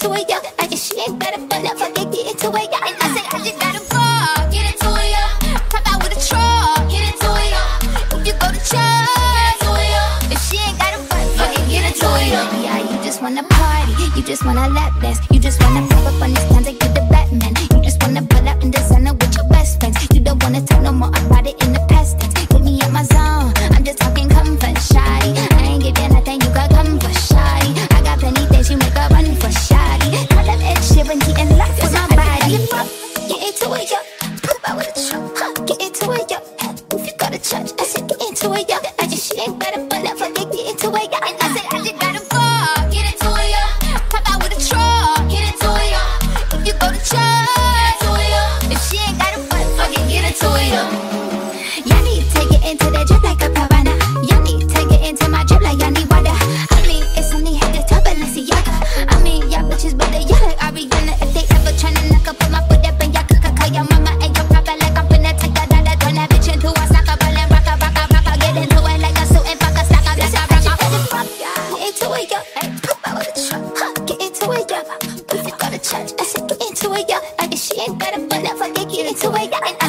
into it, yeah. I just she ain't got a fun, I forget get into it, yeah. And I said I just gotta rock, get into it, yeah. Pop out with a truck, get into it, yeah. If you go to church, get into it, yeah. If she ain't got a fun, fucking get into it, yeah. Yeah, you just wanna party, you just wanna lap dance, you just wanna pop up on this dance like you the Batman. You just wanna pull up in designer with your best friends. You don't wanna talk no more about it in the past tense. Put me in my zone, I'm just talking comfort, shoddy. I ain't giving nothing, you got come for shoddy. I got plenty things, you make a run for shoddy. Call up Ed Sheeran, he in love with my body. Get into it, yo. Pop out with a truck, get into it, yo. If you go to church, I said get into it, yo. I just she ain't got a fun, I forget get into it, yo. And I said I just gotta rock, get into it, yo. Pop out with a truck, get into it, yo. If you go to church, get into it, yo. If she ain't got a fun, fucking get into it, yo. Y'all need to take it into that drip like a piranha. Y'all need to take it into my drip like y'all need water. I mean, it's only had the top of Balenciaga. I mean, y'all bitches better, y'all like Ariana. If they ever tryna knock up, put my foot up in y'all call your mama and your papa like I'm finna take that dollar. Turn that bitch into a soccer ball and rock a. Get into it like a suit and fuck a stock up like a rock. Get into it, yo. Pop out with a truck, get into it, yo. If you go to church, I said get into it, yo. I guess she ain't got a fun, I forget get into it, yo.